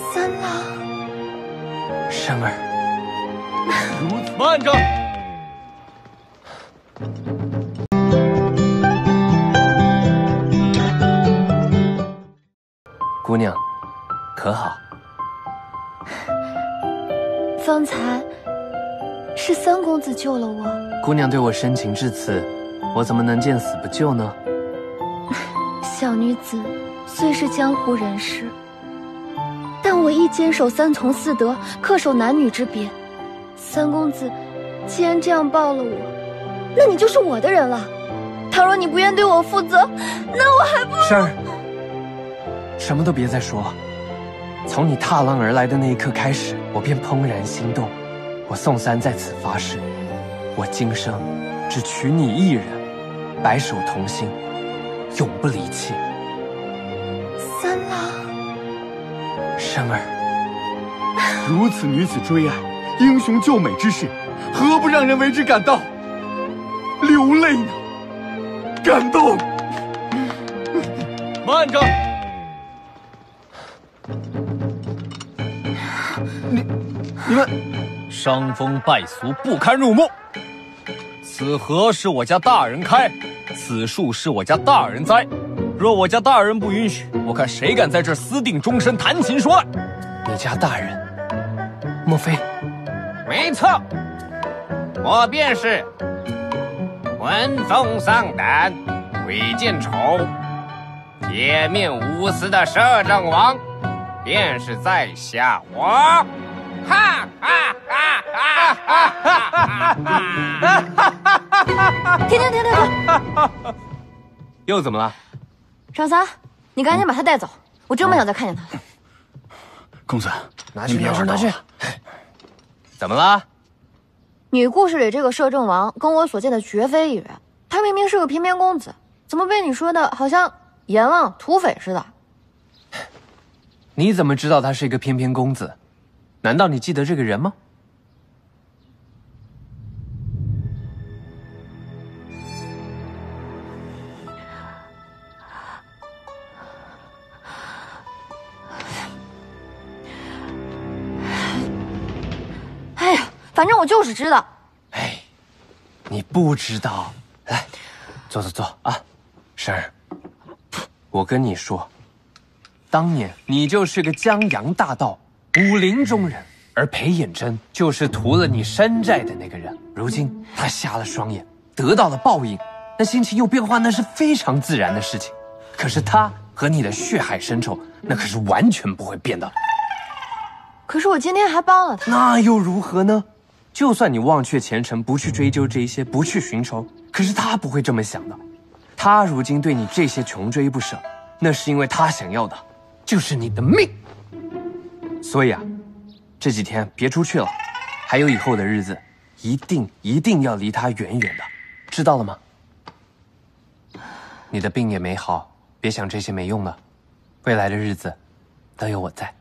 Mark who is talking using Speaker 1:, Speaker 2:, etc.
Speaker 1: 三郎，
Speaker 2: 生儿，
Speaker 3: 如此，慢着！
Speaker 2: 姑娘，可好？
Speaker 1: 方才是三公子救了我。
Speaker 2: 姑娘对我深情至此，我怎么能见死不救呢？
Speaker 1: 小女子虽是江湖人士，但我亦坚守三从四德，恪守男女之别。三公子既然这样抱了我，那你就是我的人了。倘若你不愿对我负责，那我还不如……
Speaker 2: 生儿，什么都别再说了。从你踏浪而来的那一刻开始，我便怦然心动。我宋三在此发誓，我今生只娶你一人，白首同心，永不离弃。
Speaker 1: 三郎，
Speaker 2: 生儿，
Speaker 3: 如此女子追爱，英雄救美之事，何不让人为之感到流泪呢？感动！慢着！你们伤风败俗，不堪入目。此河是我家大人开，此树是我家大人栽。若我家大人不允许，我看谁敢在这私定终身，谈情说爱。
Speaker 2: 你家大人，莫非？
Speaker 4: 没错，我便是闻风丧胆、鬼见愁、铁面无私的摄政王，便是在下我。哈哈哈哈哈哈！
Speaker 1: 停！
Speaker 2: 又怎么了？
Speaker 1: 长三，你赶紧把他带走，我真不想再看见他。
Speaker 3: 公子，
Speaker 2: 拿去，拿去。怎么了？
Speaker 1: 女故事里这个摄政王跟我所见的绝非一人，他明明是个翩翩公子，怎么被你说的好像阎王土匪似的？
Speaker 2: 你怎么知道他是一个翩翩公子？难道你记得这个人吗？
Speaker 1: 哎呀，反正我就是知道。
Speaker 2: 哎，你不知道。来，坐啊，生儿。我跟你说，当年你就是个江洋大盗，武林中人，而裴衍真就是屠了你山寨的那个人。如今他瞎了双眼，得到了报应，那心情有变化，那是非常自然的事情。可是他和你的血海深仇，那可是完全不会变的。
Speaker 1: 可是我今天还帮了他，
Speaker 2: 那又如何呢？就算你忘却前尘，不去追究这些，不去寻仇，可是他不会这么想的。他如今对你这些穷追不舍，那是因为他想要的就是你的命。所以啊，这几天别出去了，还有以后的日子，一定要离他远远的，知道了吗？你的病也没好，别想这些没用的，未来的日子都有我在。